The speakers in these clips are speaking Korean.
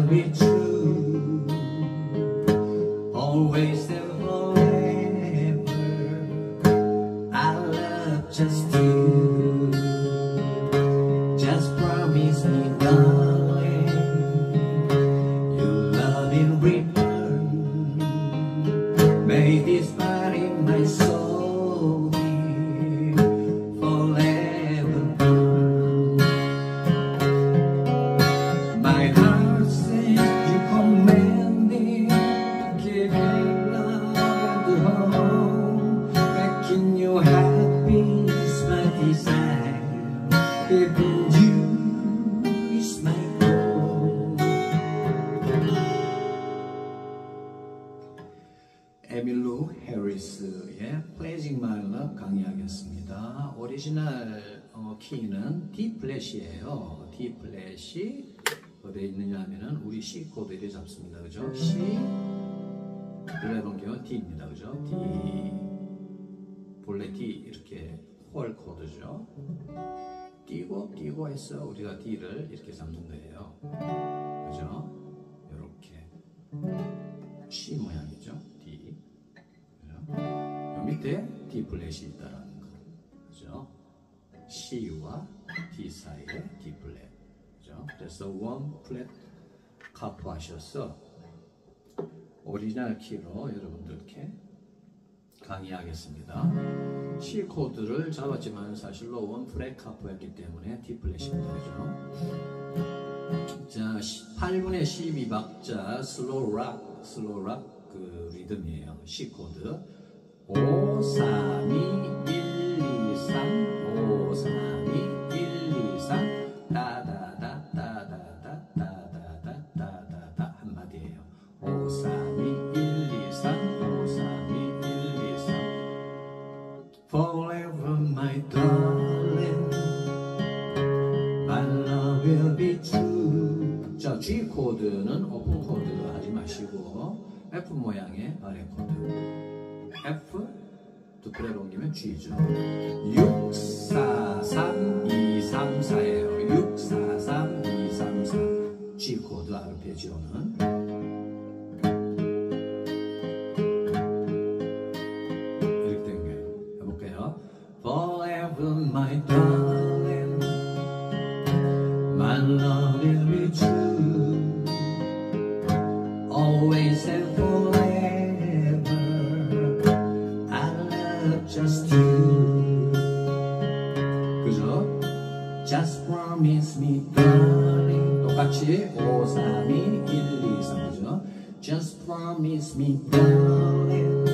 will be true, always and forever. I love just you. Just promise me, darling, you'll love in return. May this part in my soul be forever gone. My heart says you commanded to give me love and home, making you happy is my desire. Giving you is my goal. 에밀로 해리스의 Pledging My Love 강의하겠습니다. 오리지널 키는 D 플랫이에요. D 플랫이 어디에 있느냐 하면은 우리 C 코드를 잡습니다. 그죠? C 그래놓은 D입니다. 그죠? D 본래 D 이렇게 홀 코드죠. 띄고 해서 우리가 D를 이렇게 잡는 거예요. 그죠? 이렇게 C 모양이죠. D. 그죠? 요 밑에 D 플랫이 있다라는 거. 그죠? C와 D 사이에 D 플랫. 그죠? 그래서 원 플랫 카프 하셔서 오리지널 키로 여러분들께 강의하겠습니다. C 코드를 잡았지만 사실로 원 플랫 카프였기 때문에 D 플랫입니다. 그죠? 자, 8분의 12박자 슬로우 락 그 리듬이에요. C 코드 5, 3, 2, 1, 2, 3 5, 3, 2, 1, 2, 3 따다다 따다다 따다다 따다다 한마디예요. 5, 3, 2, 1, 2, 3 5, 3, 2, 1, 2, 3 Forever my darling, my love will be true. 자, G 코드는 오픈 코드 하지 마시고 F 모양의 아래 코드. F 두 플랫 옮기면 G죠. 6, 4, 3, 2, 3, 4예요. 6, 4, 3, 2, 3, 4. G 코드 아르페지오는 이렇게 된 거예요. 해볼게요. Forever my darling, my love will be true, always and forever. I love just you. 그죠? Just promise me, darling. 똑같이 5, 3, 2, 1, 2, 3. 그죠? Just promise me, darling,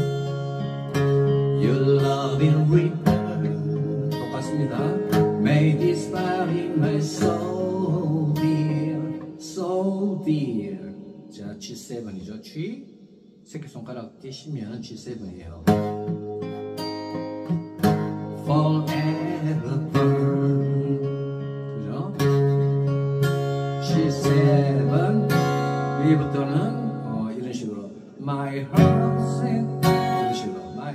your love in return. 똑같습니다. May this part in my soul, dear, so dear. 자, G7이죠. G 새끼손가락 띄시면 G7이에요. Forever burn. 그죠? G7 위부터는 이런 식으로 My heart said 이런 식으로 My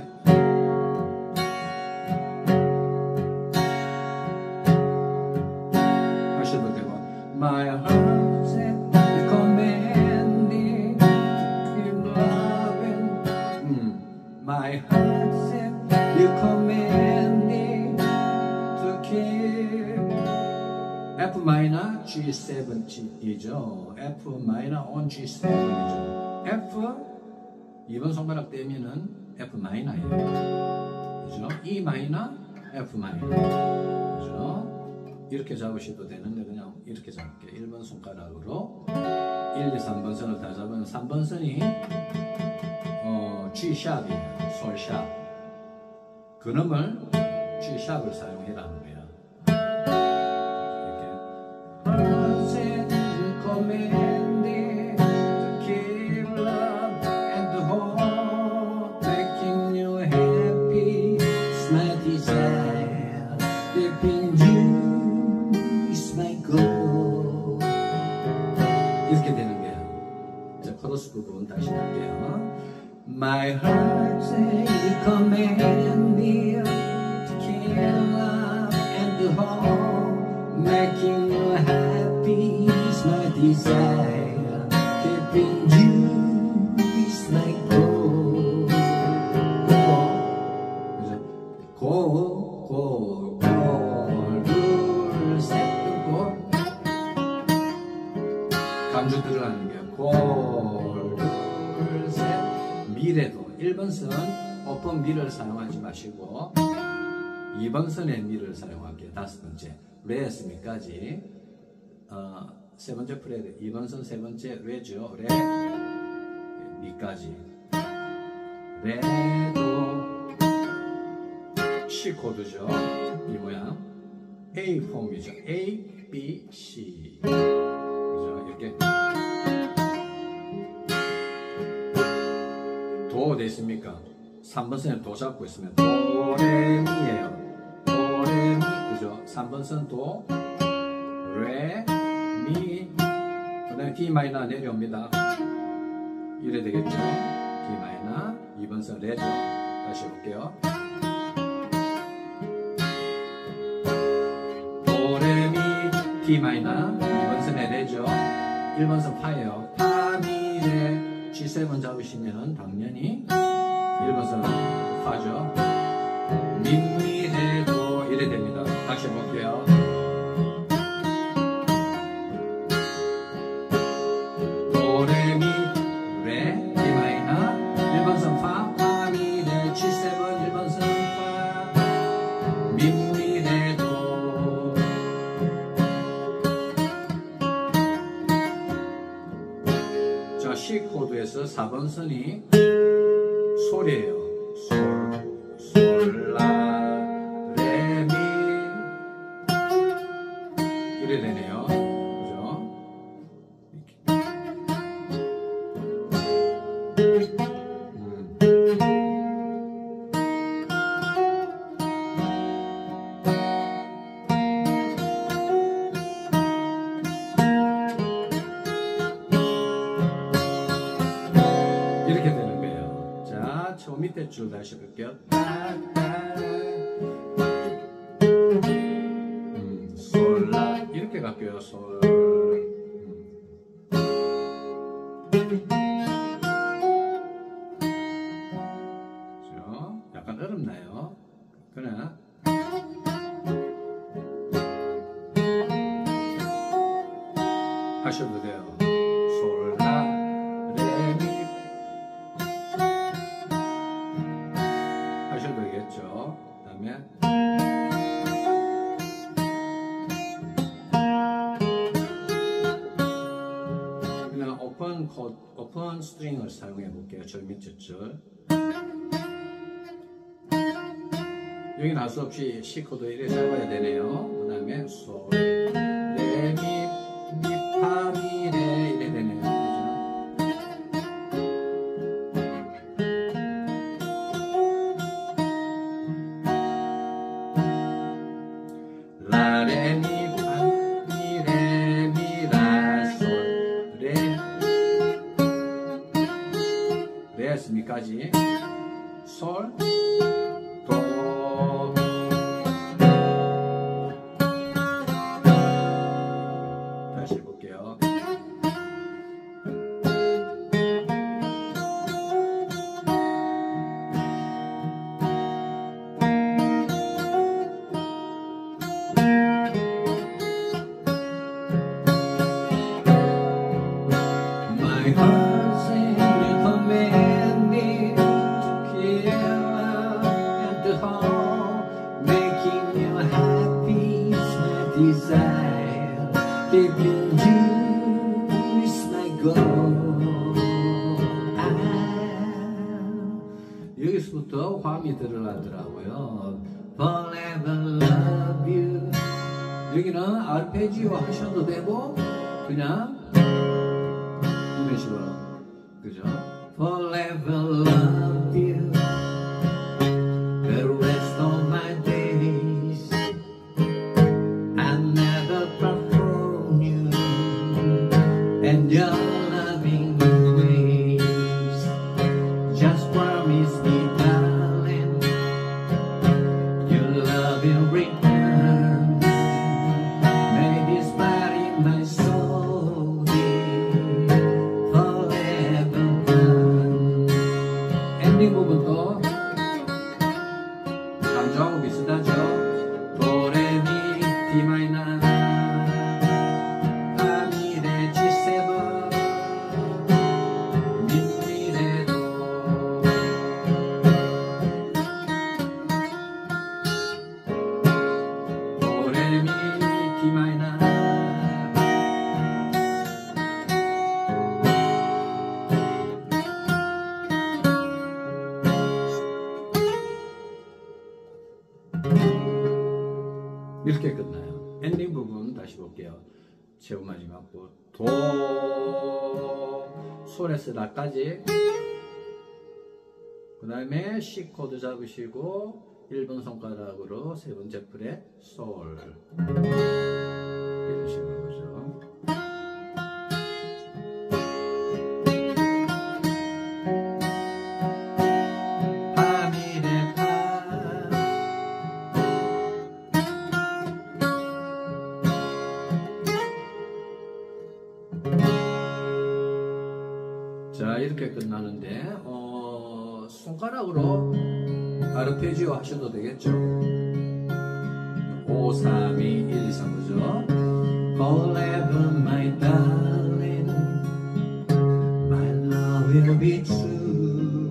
하셔도 되고 My heart said you commanded to keep loving. My heart said you commanded to keep. F 마이너 G7이죠. F 마이너 on G7이죠. F 2번 손가락 떼면은 F 마이너예요. 그죠? E 마이너 F 마이너. 그죠? 이렇게 잡으셔도 되는데 그냥 이렇게 잡을게요. 1번 손가락으로 1, 2, 3번 선을 다 잡으면 3번 선이 G 샵이에요. 솔 샵. 그놈을 G 샵을 사용해라는 거예요. 이렇게 되는 거예요. 자, 코러스 부분 다시 할게요. My heart says you command me to keep love and the whole, making you happy is my desire. 간주 들어가는 게 골, 둘, 셋. 미래도 1번 선 오픈 미를 사용하지 마시고 2번 선의 미를 사용할게요. 다섯 번째 레에서 미까지 세 번째 프레드 2번 선 세 번째 레죠. 레 미까지 레도 C 코드죠. 이 모양 A 폼이죠. A, B, C 그죠? 이렇게 도 됐습니까? 3번 선에 도 잡고 있으면 도, 레, 미예요. 도, 레, 미 그죠? 3번 선 도, 레, 미 그 다음에 D 마이너 내려옵니다. 이래 되겠죠? D 마이너 2번 선 레죠. 다시 해볼게요. 도, 레, 미, D 마이너 2번 선에 레죠. 1번 선 파예요. 파, 미, 레 G7 잡으시면 당연히 1번 선 파죠. 미, 미, 레도 이래 됩니다. 다시 해볼게요. 도, 레, 미, 레, D 마이너 1번 선 파, 파, 미, 레, G7 1번 선 파, 미, 미, 레, 도 자, C 코드에서 4번 선이 솔이에요. 솔, 솔, 라, 레, 미 이래 되네요. 그죠? 이렇게 되는 거예요. 자, 저 밑에 줄 다시 해볼게요. 솔, 라 이렇게 갈게요. 솔. 그죠? 약간 어렵나요? 그러나 하셔도 돼요. 솔, 라, 레, 미 하셔도 되겠죠. 그 다음에 그냥 오픈 스트링을 사용해 볼게요. 저 밑에 줄 여기는 할 수 없이 C 코드 이렇게 잡아야 되네요. 그 다음에 솔, 레, 미, 미, 파, 미, 레 이래 되네요. 그죠? 라, 레, 미, 파, 미, 레, 미, 라, 솔, 레 레에서 미까지 솔, 도 다시 해볼게요. My heart sings you command me to kill at the heart, making you happy is my desire. Giving you is my goal. 여기서부터 화음이 들어가더라고요. Forever love you. 여기는 알페지오 하셔도 되고 그냥 이런 식으로 그죠? Forever love you the rest of my days I never part from you and your loving ways. Just promise me darling your love in return may be inspiring my soul forever one. 엔딩 부분도 감정하고 비슷하죠? 도레미 D 마이너 파 미 레 G7 이렇게 끝나요. 엔딩 부분 다시 볼게요. 최후 마지막 부 도, 솔에서 라까지, 그 다음에 C 코드 잡으시고 1번 손가락으로 세 번째 프렛 솔, 이런 식으로 보죠. 파미레 파. 자, 이렇게 끝나는데 손가락으로 아르페지오 하셔도 되겠죠. 5, 3, 2, 1, 2, 3 그죠? Forever my darling, my love will be true,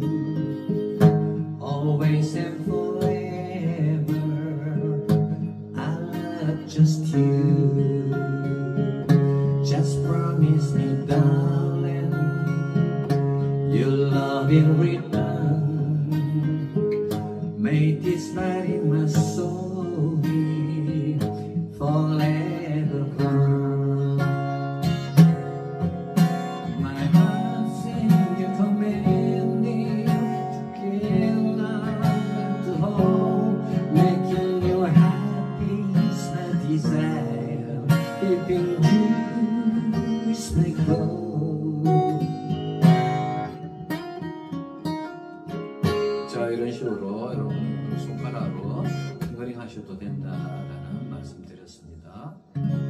always and forever, I love just you. Just promise me darling, your love will return. May this night in my soul be forever gone. My heart sings you commanding to kill and to hold, making you happy is my desire, keeping you is my goal. 자, 이런 식으로 여러분 손가락으로 핑거링 하셔도 된다라는 말씀 드렸습니다.